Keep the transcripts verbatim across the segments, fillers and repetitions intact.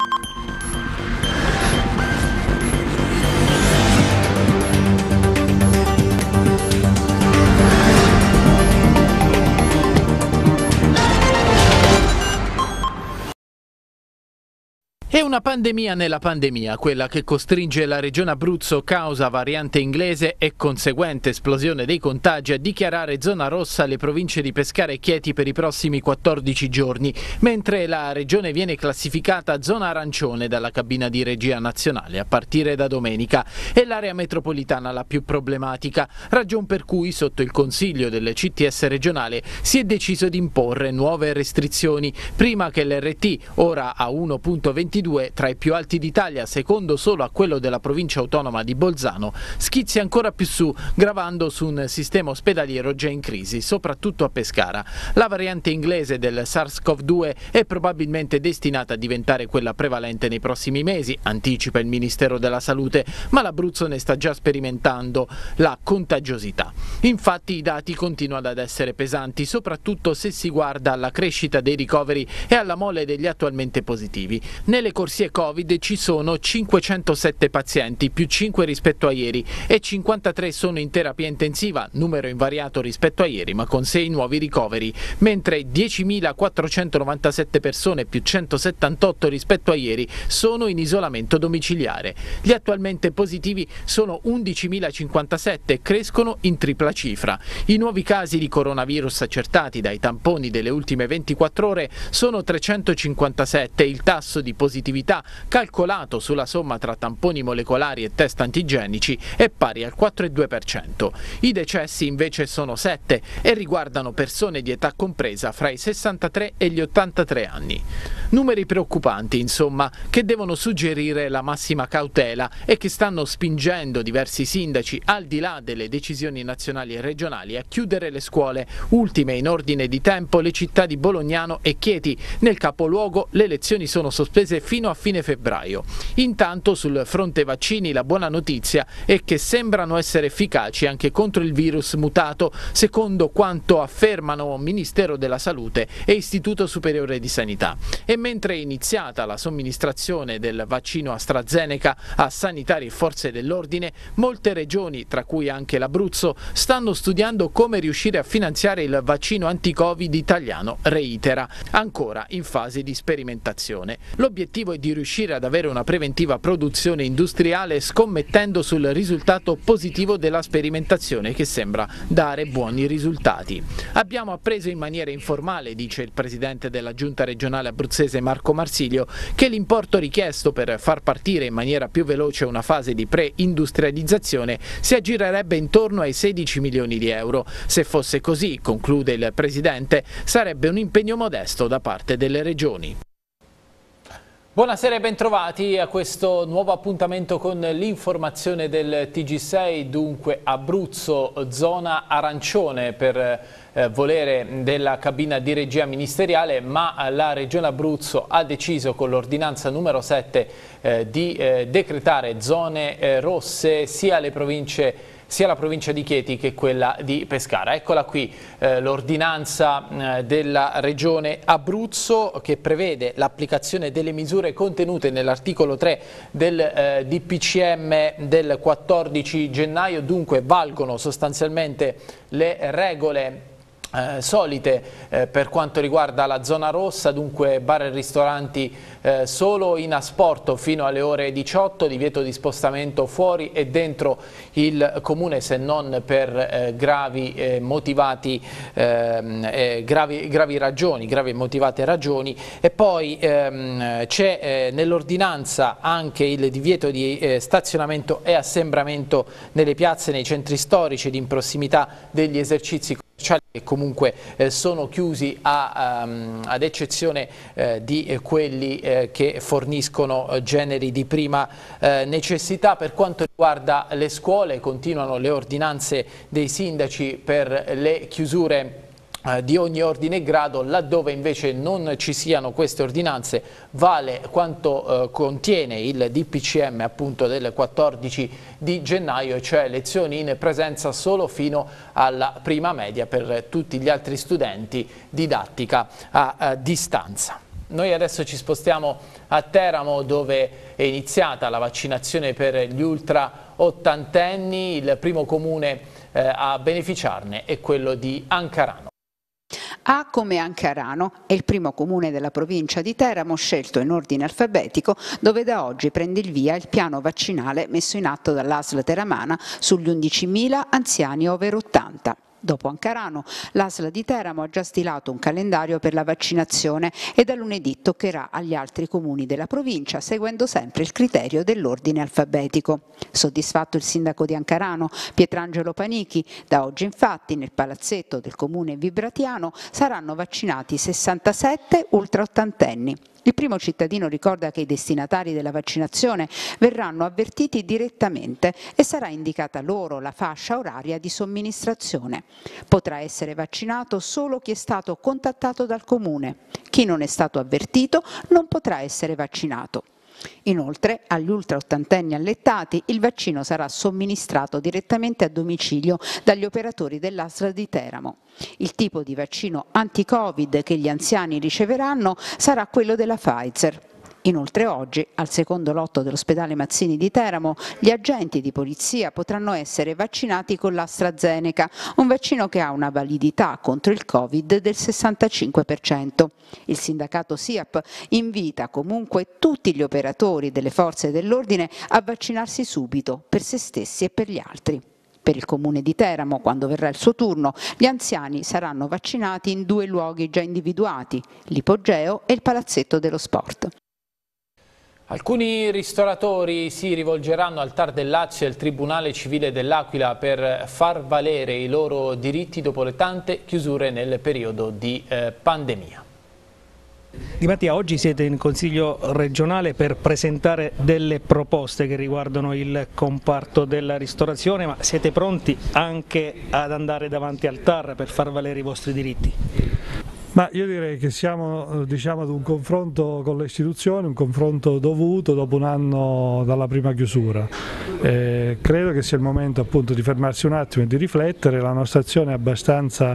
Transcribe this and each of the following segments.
È una pandemia nella pandemia, quella che costringe la regione Abruzzo, causa variante inglese e conseguente esplosione dei contagi, a dichiarare zona rossa le province di Pescara e Chieti per i prossimi quattordici giorni, mentre la regione viene classificata zona arancione dalla cabina di regia nazionale a partire da domenica. È l'area metropolitana la più problematica, ragion per cui sotto il consiglio del C T S regionale si è deciso di imporre nuove restrizioni, prima che l'R T, ora a uno virgola ventidue, tra i più alti d'Italia, secondo solo a quello della provincia autonoma di Bolzano, schizzi ancora più su, gravando su un sistema ospedaliero già in crisi, soprattutto a Pescara. La variante inglese del SARS-CoV due è probabilmente destinata a diventare quella prevalente nei prossimi mesi, anticipa il Ministero della Salute, ma l'Abruzzo ne sta già sperimentando la contagiosità. Infatti i dati continuano ad essere pesanti, soprattutto se si guarda alla crescita dei ricoveri e alla mole degli attualmente positivi. Nelle corsie Covid ci sono cinquecentosette pazienti, più cinque rispetto a ieri, e cinquantatré sono in terapia intensiva, numero invariato rispetto a ieri ma con sei nuovi ricoveri, mentre diecimilaquattrocentonovantasette persone, più centosettantotto rispetto a ieri, sono in isolamento domiciliare. Gli attualmente positivi sono undicimilacinquantasette, crescono in tripla cifra. I nuovi casi di coronavirus accertati dai tamponi delle ultime ventiquattro ore sono trecentocinquantasette, il tasso di positività calcolato sulla somma tra tamponi molecolari e test antigenici è pari al quattro virgola due per cento. I decessi invece sono sette e riguardano persone di età compresa fra i sessantatré e gli ottantatré anni. Numeri preoccupanti, insomma, che devono suggerire la massima cautela e che stanno spingendo diversi sindaci, al di là delle decisioni nazionali e regionali, a chiudere le scuole, ultime in ordine di tempo le città di Bolognano e Chieti. Nel capoluogo le lezioni sono sospese fino a fine febbraio. Intanto sul fronte vaccini la buona notizia è che sembrano essere efficaci anche contro il virus mutato, secondo quanto affermano Ministero della Salute e Istituto Superiore di Sanità. E mentre è iniziata la somministrazione del vaccino AstraZeneca a sanitari e forze dell'ordine, molte regioni, tra cui anche l'Abruzzo, stanno studiando come riuscire a finanziare il vaccino anti-Covid italiano Reitera, ancora in fase di sperimentazione. L'obiettivo è di riuscire ad avere una preventiva produzione industriale, scommettendo sul risultato positivo della sperimentazione, che sembra dare buoni risultati. Abbiamo appreso in maniera informale, dice il presidente della giunta regionale abruzzese Marco Marsilio, che l'importo richiesto per far partire in maniera più veloce una fase di pre-industrializzazione si aggirerebbe intorno ai sedici milioni di euro. Se fosse così, conclude il presidente, sarebbe un impegno modesto da parte delle regioni. Buonasera e bentrovati a questo nuovo appuntamento con l'informazione del T G sei. Dunque Abruzzo, zona arancione per eh, volere della cabina di regia ministeriale, ma la Regione Abruzzo ha deciso con l'ordinanza numero sette eh, di eh, decretare zone eh, rosse sia alle province sia la provincia di Chieti che quella di Pescara. Eccola qui eh, l'ordinanza eh, della Regione Abruzzo, che prevede l'applicazione delle misure contenute nell'articolo tre del eh, D P C M del quattordici gennaio. Dunque valgono sostanzialmente le regole Eh, solite eh, per quanto riguarda la zona rossa, dunque bar e ristoranti eh, solo in asporto fino alle ore diciotto, divieto di spostamento fuori e dentro il comune se non per eh, gravi, eh, motivati, ehm, eh, gravi, gravi ragioni, gravi motivate ragioni. E poi ehm, c'è eh, nell'ordinanza anche il divieto di eh, stazionamento e assembramento nelle piazze, nei centri storici ed in prossimità degli esercizi che comunque eh, sono chiusi a, um, ad eccezione eh, di eh, quelli eh, che forniscono eh, generi di prima eh, necessità. Per quanto riguarda le scuole, continuano le ordinanze dei sindaci per le chiusure di ogni ordine e grado. Laddove invece non ci siano queste ordinanze vale quanto eh, contiene il D P C M appunto del quattordici di gennaio, cioè lezioni in presenza solo fino alla prima media, per tutti gli altri studenti didattica a, a distanza. Noi adesso ci spostiamo a Teramo, dove è iniziata la vaccinazione per gli ultra ottantenni. Il primo comune eh, a beneficiarne è quello di Ancarano. A come Ancarano è il primo comune della provincia di Teramo scelto in ordine alfabetico, dove da oggi prende il via il piano vaccinale messo in atto dall'A S L teramana sugli undicimila anziani over ottanta. Dopo Ancarano, l'A S L di Teramo ha già stilato un calendario per la vaccinazione e da lunedì toccherà agli altri comuni della provincia, seguendo sempre il criterio dell'ordine alfabetico. Soddisfatto il sindaco di Ancarano, Pietrangelo Panichi, da oggi infatti nel palazzetto del comune vibratiano saranno vaccinati sessantasette ultraottantenni. Il primo cittadino ricorda che i destinatari della vaccinazione verranno avvertiti direttamente e sarà indicata loro la fascia oraria di somministrazione. Potrà essere vaccinato solo chi è stato contattato dal comune. Chi non è stato avvertito non potrà essere vaccinato. Inoltre, agli ultraottantenni allettati il vaccino sarà somministrato direttamente a domicilio dagli operatori dell'A S L di Teramo. Il tipo di vaccino anti-Covid che gli anziani riceveranno sarà quello della Pfizer. Inoltre oggi, al secondo lotto dell'ospedale Mazzini di Teramo, gli agenti di polizia potranno essere vaccinati con l'AstraZeneca, un vaccino che ha una validità contro il Covid del sessantacinque per cento. Il sindacato S I A P invita comunque tutti gli operatori delle forze dell'ordine a vaccinarsi subito, per se stessi e per gli altri. Per il comune di Teramo, quando verrà il suo turno, gli anziani saranno vaccinati in due luoghi già individuati, l'Ipogeo e il Palazzetto dello Sport. Alcuni ristoratori si rivolgeranno al T A R del Lazio e al Tribunale Civile dell'Aquila per far valere i loro diritti dopo le tante chiusure nel periodo di eh, pandemia. Di Mattia, oggi siete in Consiglio regionale per presentare delle proposte che riguardano il comparto della ristorazione, ma siete pronti anche ad andare davanti al T A R per far valere i vostri diritti? Ma io direi che siamo diciamo, ad un confronto con le istituzioni, un confronto dovuto dopo un anno dalla prima chiusura. Eh, credo che sia il momento appunto di fermarsi un attimo e di riflettere. La nostra azione è abbastanza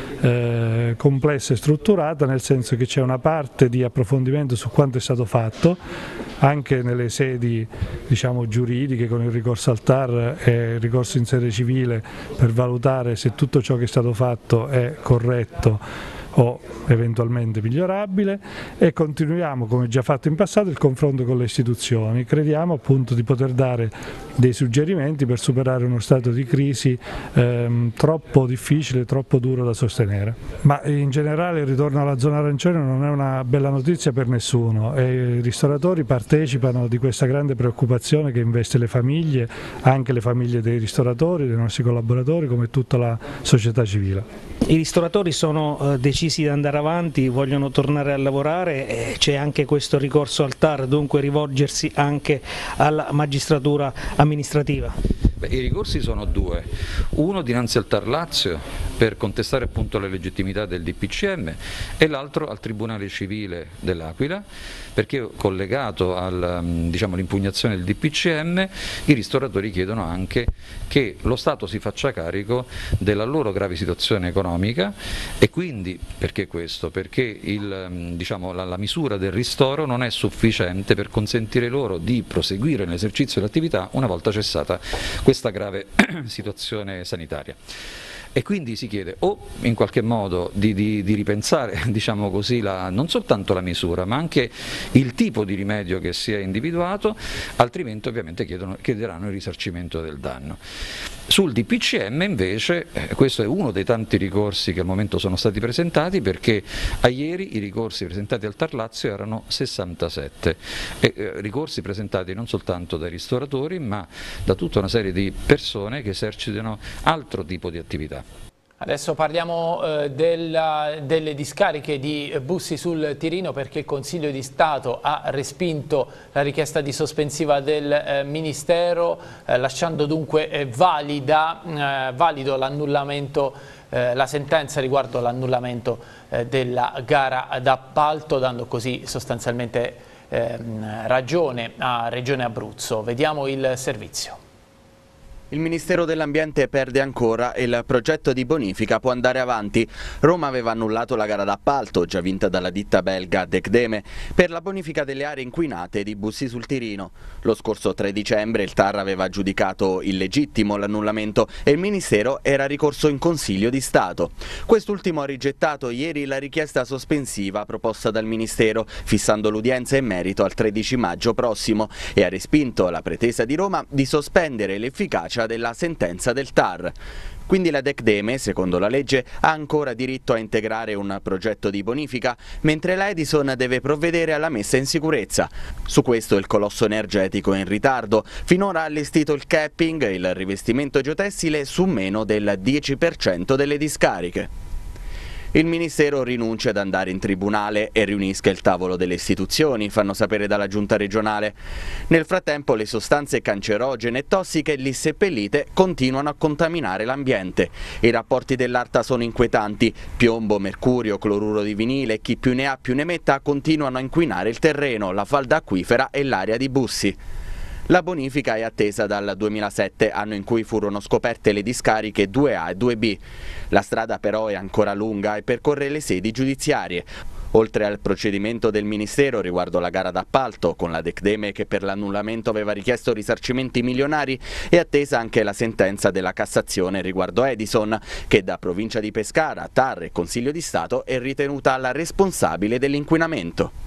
eh, complessa e strutturata, nel senso che c'è una parte di approfondimento su quanto è stato fatto, anche nelle sedi diciamo, giuridiche con il ricorso al T A R e il ricorso in sede civile per valutare se tutto ciò che è stato fatto è corretto o eventualmente migliorabile, e continuiamo come già fatto in passato il confronto con le istituzioni. Crediamo appunto di poter dare dei suggerimenti per superare uno stato di crisi ehm, troppo difficile, troppo duro da sostenere. Ma in generale il ritorno alla zona arancione non è una bella notizia per nessuno e i ristoratori partecipano di questa grande preoccupazione che investe le famiglie, anche le famiglie dei ristoratori, dei nostri collaboratori, come tutta la società civile. I ristoratori sono eh, decisi ad andare avanti, vogliono tornare a lavorare, eh, c'è anche questo ricorso al T A R, dunque rivolgersi anche alla magistratura amministrativa. Beh, i ricorsi sono due, uno dinanzi al T A R Lazio per contestare appunto la legittimità del D P C M e l'altro al Tribunale Civile dell'Aquila, perché collegato al, diciamo, all'impugnazione del D P C M i ristoratori chiedono anche che lo Stato si faccia carico della loro grave situazione economica e quindi, perché questo? Perché il, diciamo, la, la misura del ristoro non è sufficiente per consentire loro di proseguire nell'esercizio dell'attività una volta cessata questa grave situazione sanitaria. E quindi si chiede o in qualche modo di, di, di ripensare diciamo così, la, non soltanto la misura ma anche il tipo di rimedio che si è individuato, altrimenti ovviamente chiedono, chiederanno il risarcimento del danno. Sul D P C M invece, eh, questo è uno dei tanti ricorsi che al momento sono stati presentati, perché a ieri i ricorsi presentati al T A R Lazio erano sessantasette, e, eh, ricorsi presentati non soltanto dai ristoratori ma da tutta una serie di persone che esercitano altro tipo di attività. Adesso parliamo eh, della, delle discariche di Bussi sul Tirino, perché il Consiglio di Stato ha respinto la richiesta di sospensiva del eh, Ministero, eh, lasciando dunque eh, valida, eh, valido l'annullamento, eh, la sentenza riguardo l'annullamento eh, della gara d'appalto, dando così sostanzialmente eh, ragione a Regione Abruzzo. Vediamo il servizio. Il Ministero dell'Ambiente perde ancora e il progetto di bonifica può andare avanti. Roma aveva annullato la gara d'appalto, già vinta dalla ditta belga Decdeme, per la bonifica delle aree inquinate di Bussi sul Tirino. Lo scorso tre dicembre il T A R aveva giudicato illegittimo l'annullamento e il Ministero era ricorso in Consiglio di Stato. Quest'ultimo ha rigettato ieri la richiesta sospensiva proposta dal Ministero, fissando l'udienza in merito al tredici maggio prossimo, e ha respinto la pretesa di Roma di sospendere l'efficacia della sentenza del T A R. Quindi la Decdeme, secondo la legge, ha ancora diritto a integrare un progetto di bonifica, mentre la Edison deve provvedere alla messa in sicurezza. Su questo il colosso energetico è in ritardo. Finora ha allestito il capping e il rivestimento geotessile su meno del dieci per cento delle discariche. Il Ministero rinuncia ad andare in tribunale e riunisca il tavolo delle istituzioni, fanno sapere dalla Giunta regionale. Nel frattempo le sostanze cancerogene e tossiche lì seppellite continuano a contaminare l'ambiente. I rapporti dell'Arta sono inquietanti. Piombo, mercurio, cloruro di vinile, chi più ne ha più ne metta continuano a inquinare il terreno, la falda acquifera e l'area di Bussi. La bonifica è attesa dal duemilasette, anno in cui furono scoperte le discariche due A e due B. La strada però è ancora lunga e percorre le sedi giudiziarie. Oltre al procedimento del Ministero riguardo la gara d'appalto, con la Decdeme che per l'annullamento aveva richiesto risarcimenti milionari, è attesa anche la sentenza della Cassazione riguardo Edison, che da Provincia di Pescara, T A R e Consiglio di Stato è ritenuta la responsabile dell'inquinamento.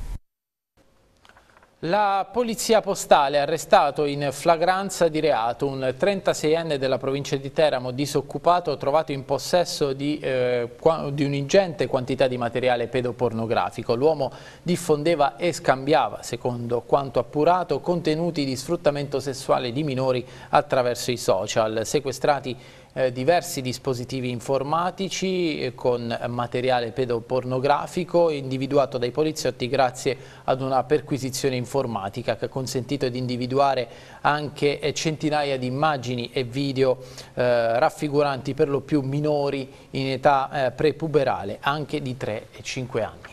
La polizia postale ha arrestato in flagranza di reato un trentaseienne della provincia di Teramo disoccupato trovato in possesso di, eh, di un'ingente quantità di materiale pedopornografico. L'uomo diffondeva e scambiava, secondo quanto appurato, contenuti di sfruttamento sessuale di minori attraverso i social. Sequestrati Eh, diversi dispositivi informatici eh, con materiale pedopornografico individuato dai poliziotti grazie ad una perquisizione informatica che ha consentito di individuare anche eh, centinaia di immagini e video eh, raffiguranti per lo più minori in età eh, prepuberale, anche di tre e cinque anni.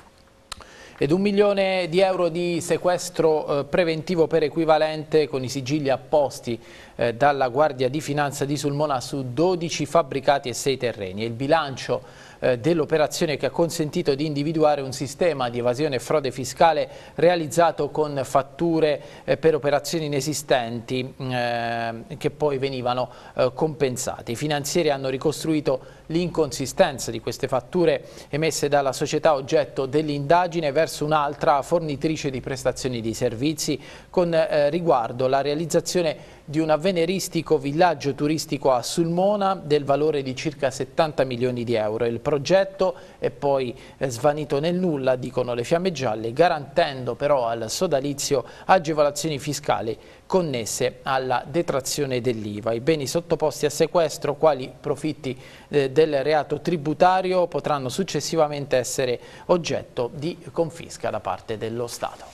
Ed un milione di euro di sequestro eh, preventivo per equivalente con i sigilli apposti eh, dalla Guardia di Finanza di Sulmona su dodici fabbricati e sei terreni. Il bilancio eh, dell'operazione che ha consentito di individuare un sistema di evasione e frode fiscale realizzato con fatture eh, per operazioni inesistenti eh, che poi venivano eh, compensate. I finanzieri hanno ricostruito l'inconsistenza di queste fatture emesse dalla società oggetto dell'indagine verso un'altra fornitrice di prestazioni di servizi con eh, riguardo alla realizzazione di un avveniristico villaggio turistico a Sulmona del valore di circa settanta milioni di euro. Il progetto è poi eh, svanito nel nulla, dicono le Fiamme Gialle, garantendo però al sodalizio agevolazioni fiscali connesse alla detrazione dell'I V A. I beni sottoposti a sequestro, quali profitti eh, del reato tributario, potranno successivamente essere oggetto di confisca da parte dello Stato.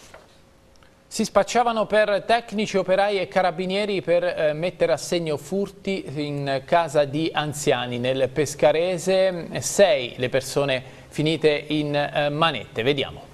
Si spacciavano per tecnici, operai e carabinieri per eh, mettere a segno furti in casa di anziani nel Pescarese. Sei le persone finite in eh, manette. Vediamo.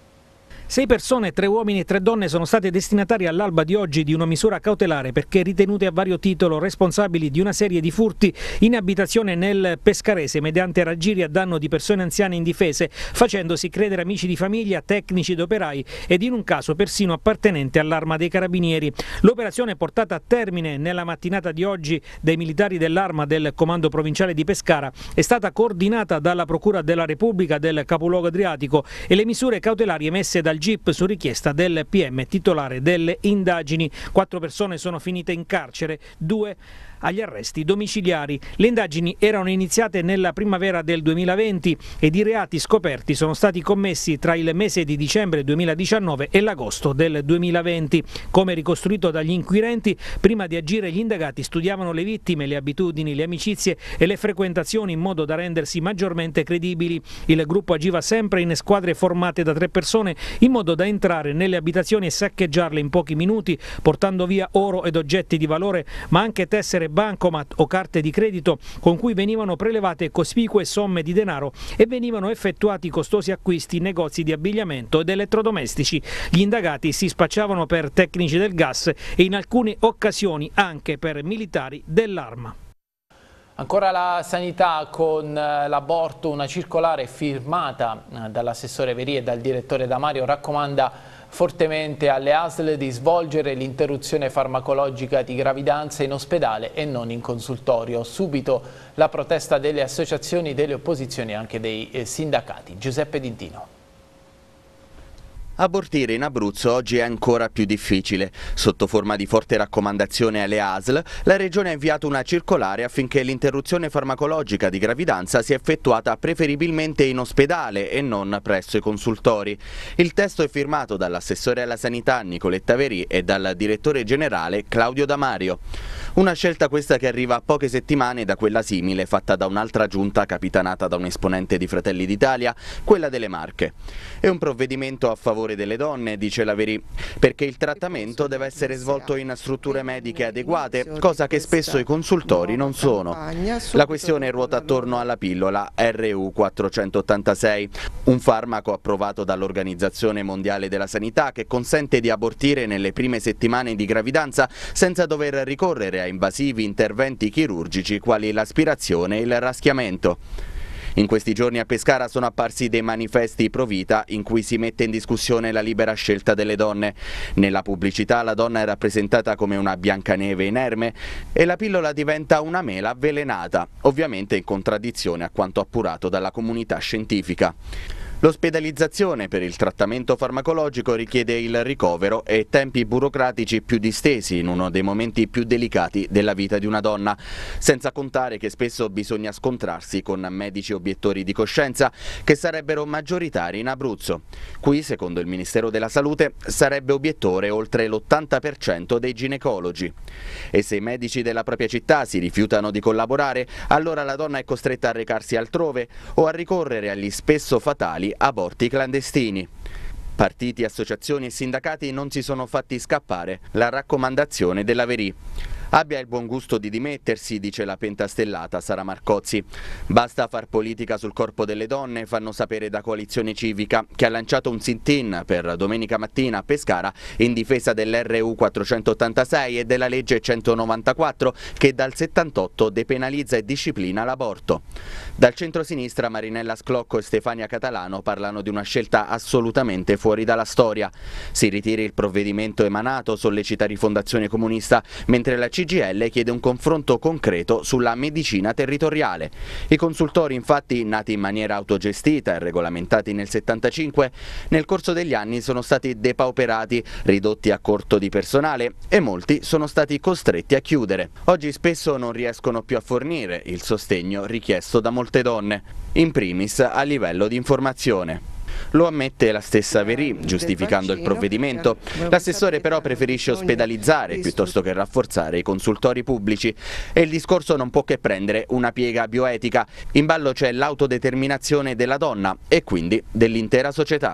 Sei persone, tre uomini e tre donne, sono state destinatarie all'alba di oggi di una misura cautelare perché ritenute a vario titolo responsabili di una serie di furti in abitazione nel Pescarese mediante raggiri a danno di persone anziane indifese, facendosi credere amici di famiglia, tecnici ed operai ed in un caso persino appartenente all'Arma dei Carabinieri. L'operazione portata a termine nella mattinata di oggi dai militari dell'Arma del Comando Provinciale di Pescara è stata coordinata dalla Procura della Repubblica del Capoluogo Adriatico e le misure cautelari emesse dal G I P su richiesta del P M titolare delle indagini. Quattro persone sono finite in carcere, due agli arresti domiciliari. Le indagini erano iniziate nella primavera del duemilaventi ed i reati scoperti sono stati commessi tra il mese di dicembre duemiladiciannove e l'agosto del duemilaventi. Come ricostruito dagli inquirenti, prima di agire gli indagati studiavano le vittime, le abitudini, le amicizie e le frequentazioni in modo da rendersi maggiormente credibili. Il gruppo agiva sempre in squadre formate da tre persone in in modo da entrare nelle abitazioni e saccheggiarle in pochi minuti, portando via oro ed oggetti di valore, ma anche tessere bancomat o carte di credito con cui venivano prelevate cospicue somme di denaro e venivano effettuati costosi acquisti in negozi di abbigliamento ed elettrodomestici. Gli indagati si spacciavano per tecnici del gas e in alcune occasioni anche per militari dell'arma. Ancora la sanità con l'aborto, una circolare firmata dall'assessore Verì e dal direttore Damario raccomanda fortemente alle A S L di svolgere l'interruzione farmacologica di gravidanza in ospedale e non in consultorio. Subito la protesta delle associazioni, delle opposizioni e anche dei sindacati. Giuseppe Dintino. Abortire in Abruzzo oggi è ancora più difficile. Sotto forma di forte raccomandazione alle A S L, la Regione ha inviato una circolare affinché l'interruzione farmacologica di gravidanza sia effettuata preferibilmente in ospedale e non presso i consultori. Il testo è firmato dall'assessore alla sanità Nicoletta Verì e dal direttore generale Claudio Damario. Una scelta questa che arriva a poche settimane da quella simile fatta da un'altra giunta capitanata da un esponente di Fratelli d'Italia, quella delle Marche. È un provvedimento a favore delle donne, dice la Verì, perché il trattamento deve essere svolto in strutture mediche adeguate, cosa che spesso i consultori non sono. La questione ruota attorno alla pillola R U quattrocentottantasei, un farmaco approvato dall'Organizzazione Mondiale della Sanità che consente di abortire nelle prime settimane di gravidanza senza dover ricorrere a invasivi interventi chirurgici quali l'aspirazione e il raschiamento. In questi giorni a Pescara sono apparsi dei manifesti pro vita in cui si mette in discussione la libera scelta delle donne. Nella pubblicità la donna è rappresentata come una Biancaneve inerme e la pillola diventa una mela avvelenata, ovviamente in contraddizione a quanto appurato dalla comunità scientifica. L'ospedalizzazione per il trattamento farmacologico richiede il ricovero e tempi burocratici più distesi in uno dei momenti più delicati della vita di una donna, senza contare che spesso bisogna scontrarsi con medici obiettori di coscienza che sarebbero maggioritari in Abruzzo. Qui, secondo il Ministero della Salute, sarebbe obiettore oltre l'ottanta per cento dei ginecologi. E se i medici della propria città si rifiutano di collaborare, allora la donna è costretta a recarsi altrove o a ricorrere agli spesso fatali aborti clandestini. Partiti, associazioni e sindacati non si sono fatti scappare la raccomandazione della Verì. Abbia il buon gusto di dimettersi, dice la pentastellata Sara Marcozzi. Basta far politica sul corpo delle donne, fanno sapere da Coalizione Civica, che ha lanciato un sit-in per domenica mattina a Pescara in difesa dell'R U quattrocentottantasei e della legge centonovantaquattro che dal settantotto depenalizza e disciplina l'aborto. Dal centro-sinistra Marinella Sclocco e Stefania Catalano parlano di una scelta assolutamente fuori dalla storia. Si ritiri il provvedimento emanato, sollecita Rifondazione Comunista, mentre la C G I L chiede un confronto concreto sulla medicina territoriale. I consultori, infatti, nati in maniera autogestita e regolamentati nel settantacinque, nel corso degli anni sono stati depauperati, ridotti a corto di personale e molti sono stati costretti a chiudere. Oggi spesso non riescono più a fornire il sostegno richiesto da molte donne, in primis a livello di informazione. Lo ammette la stessa Verì, giustificando il provvedimento. L'assessore però preferisce ospedalizzare piuttosto che rafforzare i consultori pubblici e il discorso non può che prendere una piega bioetica. In ballo c'è l'autodeterminazione della donna e quindi dell'intera società.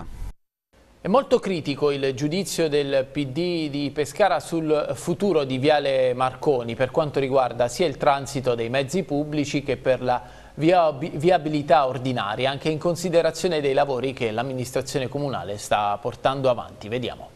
È molto critico il giudizio del P D di Pescara sul futuro di Viale Marconi per quanto riguarda sia il transito dei mezzi pubblici che per la viabilità ordinaria, anche in considerazione dei lavori che l'amministrazione comunale sta portando avanti. Vediamo.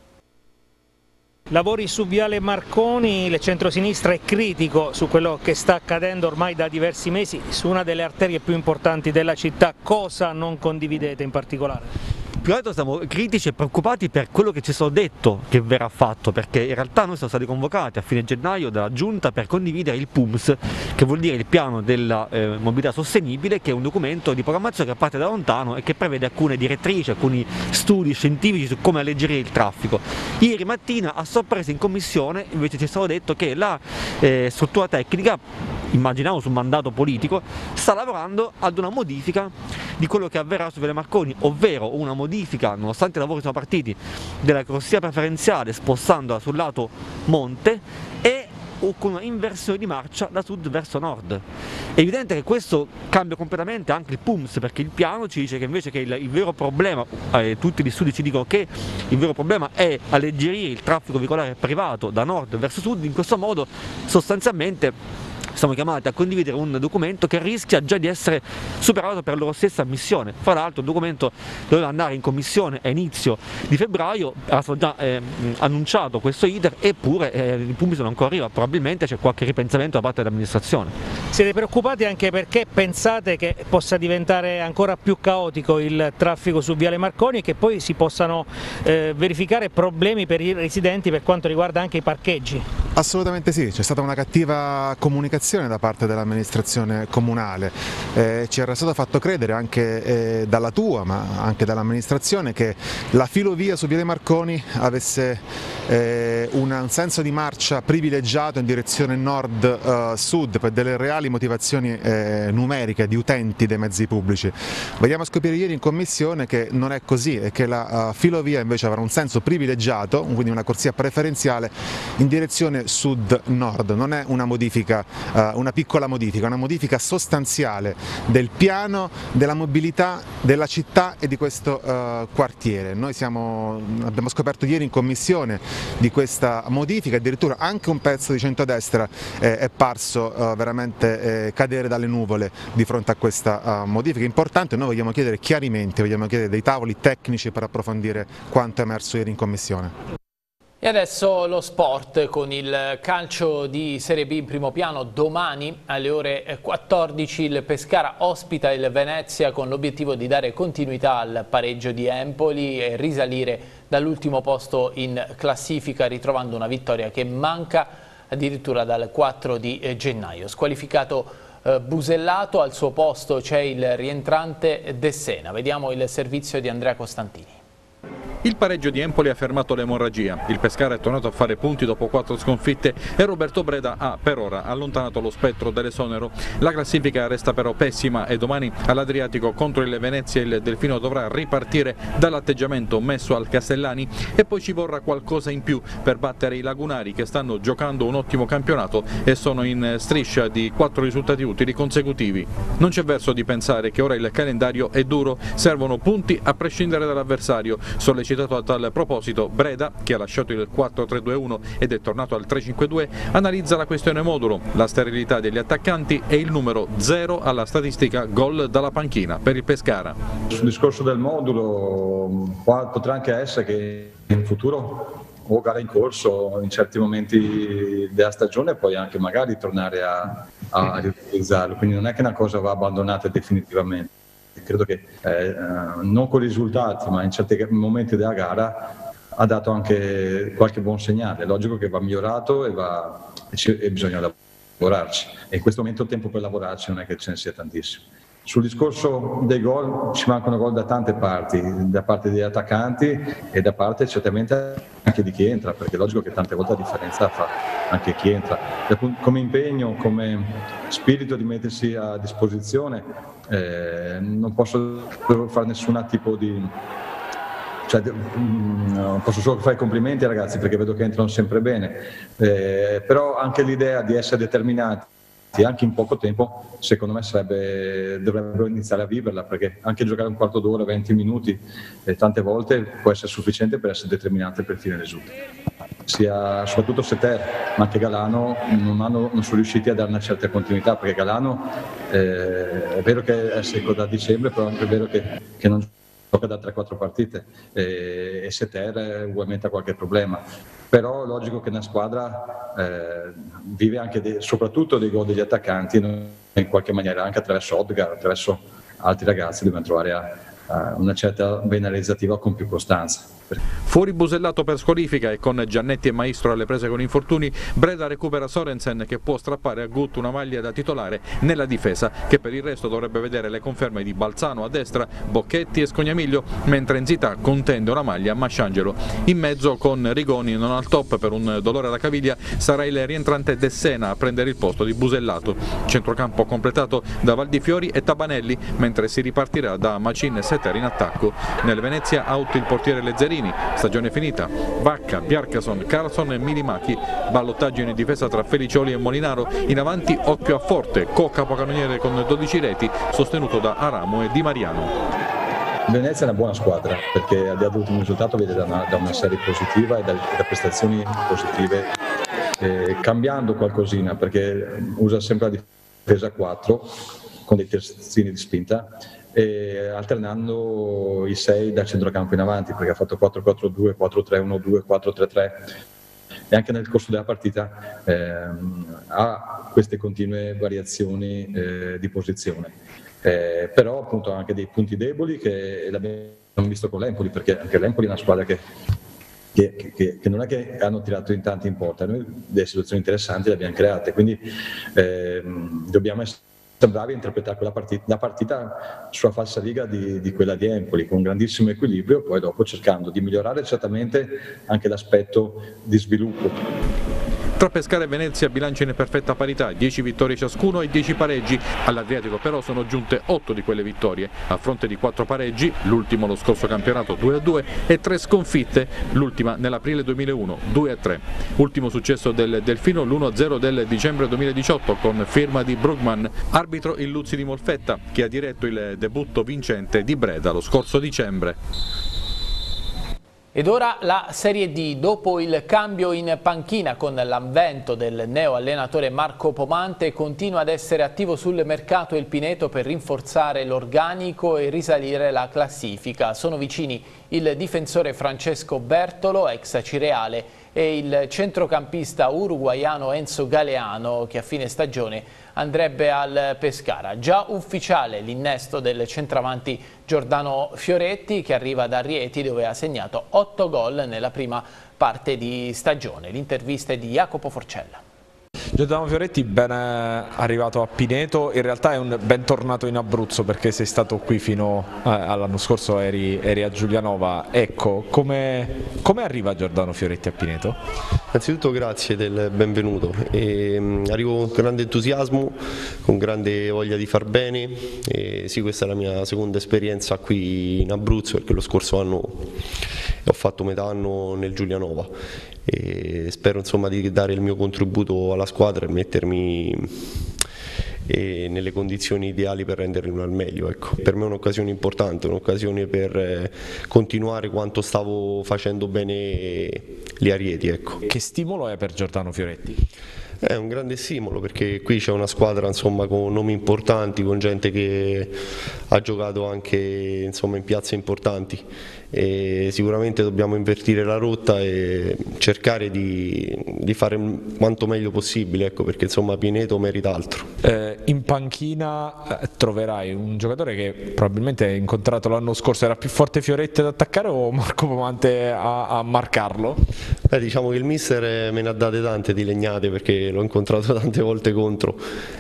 Lavori su Viale Marconi, il centrosinistra è critico su quello che sta accadendo ormai da diversi mesi su una delle arterie più importanti della città. Cosa non condividete in particolare? Più che altro siamo critici e preoccupati per quello che ci è stato detto che verrà fatto, perché in realtà noi siamo stati convocati a fine gennaio dalla Giunta per condividere il P U M S, che vuol dire il piano della eh, mobilità sostenibile, che è un documento di programmazione che parte da lontano e che prevede alcune direttrici, alcuni studi scientifici su come alleggerire il traffico. Ieri mattina a sorpresa in commissione invece ci è stato detto che la eh, struttura tecnica, immaginavo su mandato politico, sta lavorando ad una modifica di quello che avverrà su Viale Marconi, ovvero una modifica, nonostante i lavori sono partiti, della corsia preferenziale spostandola sul lato monte e con una inversione di marcia da sud verso nord. È evidente che questo cambia completamente anche il P U M S, perché il piano ci dice che invece che il, il vero problema, eh, tutti gli studi ci dicono che il vero problema è alleggerire il traffico veicolare privato da nord verso sud. In questo modo sostanzialmente siamo chiamati a condividere un documento che rischia già di essere superato per loro stessa missione. Fra l'altro il documento doveva andare in commissione a inizio di febbraio, era stato già eh, annunciato questo iter, eppure eh, il P U M S non ancora arriva, probabilmente c'è qualche ripensamento da parte dell'amministrazione. Siete preoccupati anche perché pensate che possa diventare ancora più caotico il traffico su Viale Marconi e che poi si possano eh, verificare problemi per i residenti per quanto riguarda anche i parcheggi? Assolutamente sì, c'è stata una cattiva comunicazione da parte dell'amministrazione comunale, eh, ci era stato fatto credere anche eh, dalla tua ma anche dall'amministrazione che la filovia su Viale Marconi avesse eh, un senso di marcia privilegiato in direzione nord-sud per delle reali motivazioni eh, numeriche di utenti dei mezzi pubblici. Vogliamo scoprire ieri in commissione che non è così e che la uh, filovia invece avrà un senso privilegiato, quindi una corsia preferenziale in direzione sud-nord. Non è una modifica, uh, una piccola modifica, una modifica sostanziale del piano della mobilità della città e di questo uh, quartiere. Noi siamo, abbiamo scoperto ieri in commissione di questa modifica, addirittura anche un pezzo di centrodestra eh, è parso uh, veramente eh, cadere dalle nuvole di fronte a questa uh, modifica importante. Noi vogliamo chiedere chiarimenti, vogliamo chiedere dei tavoli tecnici per approfondire quanto è emerso ieri in commissione. E adesso lo sport con il calcio di Serie B in primo piano. Domani alle ore quattordici il Pescara ospita il Venezia con l'obiettivo di dare continuità al pareggio di Empoli e risalire dall'ultimo posto in classifica, ritrovando una vittoria che manca addirittura dal quattro di gennaio. Squalificato eh, Busellato, al suo posto c'è il rientrante De Sena. Vediamo il servizio di Andrea Costantini. Il pareggio di Empoli ha fermato l'emorragia, il Pescara è tornato a fare punti dopo quattro sconfitte e Roberto Breda ha per ora allontanato lo spettro dell'esonero. La classifica resta però pessima e domani all'Adriatico contro il Venezia il Delfino dovrà ripartire dall'atteggiamento messo al Castellani e poi ci vorrà qualcosa in più per battere i lagunari che stanno giocando un ottimo campionato e sono in striscia di quattro risultati utili consecutivi. Non c'è verso di pensare che ora il calendario è duro, servono punti a prescindere dall'avversario. Sollecitato a tal proposito, Breda, che ha lasciato il quattro tre due uno ed è tornato al tre cinque due, analizza la questione modulo, la sterilità degli attaccanti e il numero zero alla statistica gol dalla panchina per il Pescara. Sul discorso del modulo potrà anche essere che in futuro o gara in corso in certi momenti della stagione poi anche magari tornare a, a riutilizzarlo, quindi non è che una cosa va abbandonata definitivamente. Credo che eh, non con i risultati ma in certi momenti della gara ha dato anche qualche buon segnale. È logico che va migliorato e, va, e, ci, e bisogna lavorarci e in questo momento il tempo per lavorarci non è che ce ne sia tantissimo. Sul discorso dei gol ci mancano gol da tante parti, da parte degli attaccanti e da parte certamente anche di chi entra, perché è logico che tante volte la differenza fa anche chi entra. Come impegno, come spirito di mettersi a disposizione, eh, non posso fare nessun tipo di... Cioè, mh, posso solo fare i complimenti ai ragazzi perché vedo che entrano sempre bene, eh, però anche l'idea di essere determinati anche in poco tempo secondo me sarebbe, dovrebbero iniziare a viverla, perché anche giocare un quarto d'ora, venti minuti eh, tante volte può essere sufficiente per essere determinante per il fine risultato. Sia soprattutto Setter ma anche Galano non, hanno, non sono riusciti a dare una certa continuità, perché Galano eh, è vero che è secco da dicembre, però è anche vero che, che non gioca da tre quattro partite e, e Setter ugualmente ha qualche problema. Però è logico che una squadra eh, vive anche de, soprattutto dei gol degli attaccanti in qualche maniera, anche attraverso Odgar, attraverso altri ragazzi dobbiamo trovare a, a una certa vena realizzativa con più costanza. Fuori Busellato per squalifica e con Giannetti e Maestro alle prese con infortuni, Breda recupera Sorensen che può strappare a Gut una maglia da titolare nella difesa, che per il resto dovrebbe vedere le conferme di Balzano a destra, Bocchetti e Scognamiglio, mentre in Zità contende una maglia a Masciangelo. In mezzo, con Rigoni non al top per un dolore alla caviglia, sarà il rientrante De Sena a prendere il posto di Busellato. Centrocampo completato da Valdifiori e Tabanelli, mentre si ripartirà da Macin e Setter in attacco. Nel Venezia out il portiere Lezzerini, Chiellini, stagione finita, Vacca, Bjarkason, Carlson e Milimaki, ballottaggio in difesa tra Felicioli e Molinaro, in avanti occhio a Forte, co-capocannoniere con dodici reti, sostenuto da Aramo e Di Mariano. Venezia è una buona squadra perché al di là dell'ultimo risultato viene da una, da una serie positiva e da, da prestazioni positive, eh, cambiando qualcosina perché usa sempre la difesa a quattro con dei terzini di spinta e alternando i sei dal centrocampo in avanti perché ha fatto quattro quattro due, quattro tre uno due, quattro tre tre e anche nel corso della partita ehm, ha queste continue variazioni eh, di posizione. Eh, però appunto ha anche dei punti deboli che l'abbiamo visto con l'Empoli, perché anche l'Empoli è una squadra che, che, che, che non è che hanno tirato in tanti in porta, noi delle situazioni interessanti le abbiamo create, quindi eh, dobbiamo essere bravi a interpretare quella partita, la partita sulla falsa riga di, di quella di Empoli, con un grandissimo equilibrio, poi dopo cercando di migliorare certamente anche l'aspetto di sviluppo. Tra Pescara e Venezia bilancia in perfetta parità, dieci vittorie ciascuno e dieci pareggi. All'Adriatico però sono giunte otto di quelle vittorie, a fronte di quattro pareggi, l'ultimo lo scorso campionato due a due, e tre sconfitte, l'ultima nell'aprile duemilauno due a tre. Ultimo successo del Delfino l'uno a zero del dicembre duemiladiciotto con firma di Brugman, arbitro il Luzzi di Molfetta, che ha diretto il debutto vincente di Breda lo scorso dicembre. Ed ora la Serie D, dopo il cambio in panchina con l'avvento del neo allenatore Marco Pomante, continua ad essere attivo sul mercato il Pineto per rinforzare l'organico e risalire la classifica. Sono vicini il difensore Francesco Bertolo, ex Cireale, e il centrocampista uruguaiano Enzo Galeano, che a fine stagione andrebbe al Pescara. Già ufficiale l'innesto del centravanti Giordano Fioretti, che arriva da Rieti, dove ha segnato otto gol nella prima parte di stagione. L'intervista è di Jacopo Forcella. Giordano Fioretti, ben arrivato a Pineto, in realtà è un bentornato in Abruzzo perché sei stato qui fino all'anno scorso, eri, eri a Giulianova. Ecco, come, come arriva Giordano Fioretti a Pineto? Innanzitutto grazie del benvenuto, e, um, arrivo con grande entusiasmo, con grande voglia di far bene, e sì, questa è la mia seconda esperienza qui in Abruzzo perché lo scorso anno ho fatto metà anno nel Giulianova e spero insomma di dare il mio contributo alla squadra e mettermi e nelle condizioni ideali per renderlo al meglio. Ecco. Per me è un'occasione importante, un'occasione per eh, continuare quanto stavo facendo bene lì a Rieti. Ecco. Che stimolo è per Giordano Fioretti? È un grande stimolo perché qui c'è una squadra insomma, con nomi importanti, con gente che ha giocato anche insomma, in piazze importanti e sicuramente dobbiamo invertire la rotta e cercare di, di fare quanto meglio possibile, ecco, perché insomma Pineto merita altro. Eh, in panchina eh, troverai un giocatore che probabilmente hai incontrato l'anno scorso, era più forte Fioretti ad attaccare o Marco Pomante a, a marcarlo? Beh, diciamo che il mister me ne ha date tante di legnate perché l'ho incontrato tante volte contro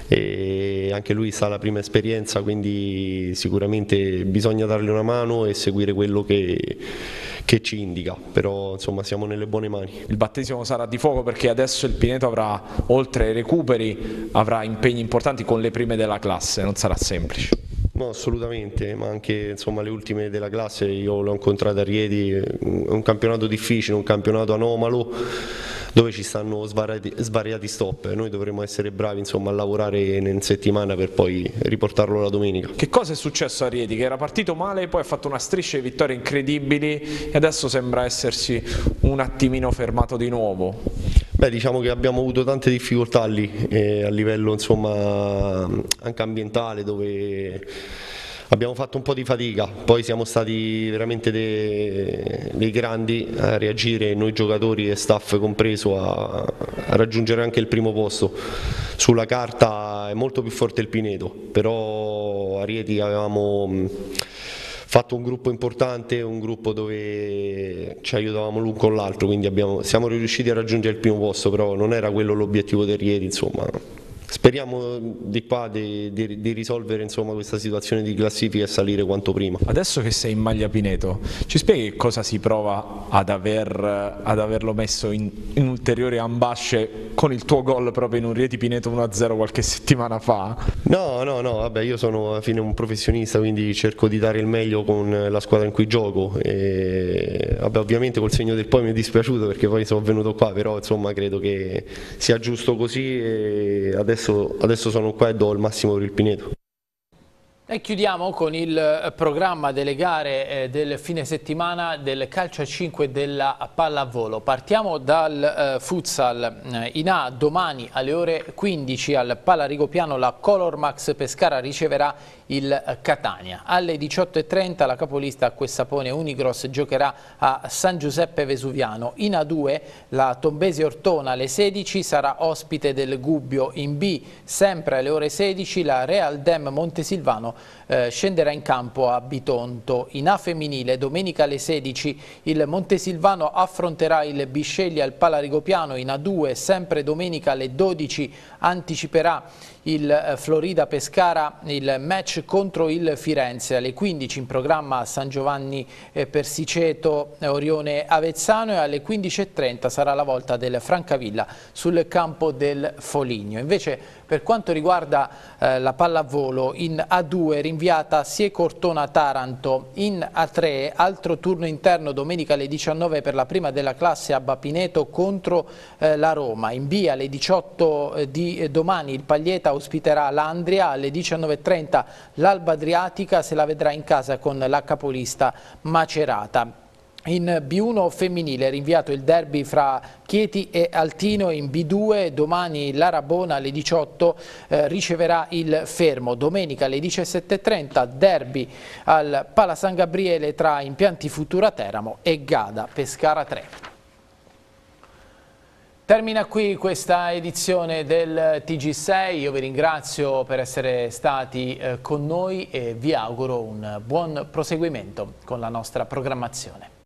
e anche lui sa la prima esperienza, quindi sicuramente bisogna dargli una mano e seguire quello che che ci indica, però insomma siamo nelle buone mani. Il battesimo sarà di fuoco perché adesso il Pineto avrà, oltre ai recuperi, avrà impegni importanti con le prime della classe, non sarà semplice. No, assolutamente, ma anche insomma, le ultime della classe io l'ho incontrata a Rieti, è un campionato difficile, un campionato anomalo dove ci stanno svariati, svariati stop, noi dovremo essere bravi insomma, a lavorare in settimana per poi riportarlo la domenica. Che cosa è successo a Rieti? Che era partito male, poi ha fatto una striscia di vittorie incredibili e adesso sembra essersi un attimino fermato di nuovo. Beh, diciamo che abbiamo avuto tante difficoltà lì, eh, a livello insomma, anche ambientale, dove abbiamo fatto un po' di fatica, poi siamo stati veramente dei, dei grandi a reagire, noi giocatori e staff compreso, a, a raggiungere anche il primo posto. Sulla carta è molto più forte il Pineto, però a Rieti avevamo fatto un gruppo importante, un gruppo dove ci aiutavamo l'un con l'altro, quindi abbiamo, siamo riusciti a raggiungere il primo posto, però non era quello l'obiettivo del Rieti, insomma. speriamo di qua di, di, di risolvere insomma, questa situazione di classifica e salire quanto prima. Adesso che sei in maglia Pineto, ci spieghi cosa si prova ad, aver, ad averlo messo in, in ulteriori ambasce con il tuo gol proprio in un Rieti Pineto uno a zero qualche settimana fa? No, no, no, vabbè, io sono alla fine un professionista, quindi cerco di dare il meglio con la squadra in cui gioco e vabbè, ovviamente col segno del poi mi è dispiaciuto perché poi sono venuto qua, però insomma credo che sia giusto così e adesso, adesso sono qua e do il massimo per il Pineto. E chiudiamo con il programma delle gare del fine settimana del calcio a cinque e della pallavolo. Partiamo dal futsal. In A domani alle ore quindici al Pala Rigopiano la Color Max Pescara riceverà il Catania. Alle diciotto e trenta la capolista Acquessapone Unigros giocherà a San Giuseppe Vesuviano. In A due la Tombesi Ortona alle sedici sarà ospite del Gubbio. In B sempre alle ore sedici la Real Dem Montesilvano Eh, scenderà in campo a Bitonto. In A femminile domenica alle sedici il Montesilvano affronterà il Bisceglie al Pala Rigopiano. In A due sempre domenica alle dodici anticiperà il eh, Florida Pescara il match contro il Firenze. Alle quindici in programma San Giovanni eh, Persiceto eh, Orione Avezzano e alle quindici e trenta sarà la volta del Francavilla sul campo del Foligno. Invece per quanto riguarda eh, la pallavolo in A due rinviata Sieco Ortona Taranto. In A tre altro turno interno domenica alle diciannove per la prima della classe Abba Pineto contro eh, la Roma. In B alle diciotto eh, di eh, domani il Paglieta ospiterà l'Andria, alle diciannove e trenta l'Alba Adriatica se la vedrà in casa con la capolista Macerata. In B uno femminile rinviato il derby fra Chieti e Altino. In B due domani l'Arabona alle diciotto eh, riceverà il Fermo. Domenica alle diciassette e trenta derby al Pala San Gabriele tra Impianti Futura Teramo e Gada Pescara tre. Termina qui questa edizione del T G sei, io vi ringrazio per essere stati eh, con noi e vi auguro un buon proseguimento con la nostra programmazione.